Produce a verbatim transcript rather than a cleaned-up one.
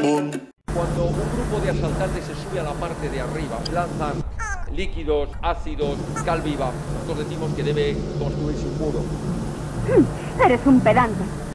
Cuando un grupo de asaltantes se sube a la parte de arriba, lanzan líquidos, ácidos, cal viva. Nosotros decimos que debe construirse un muro. Eres un pedante.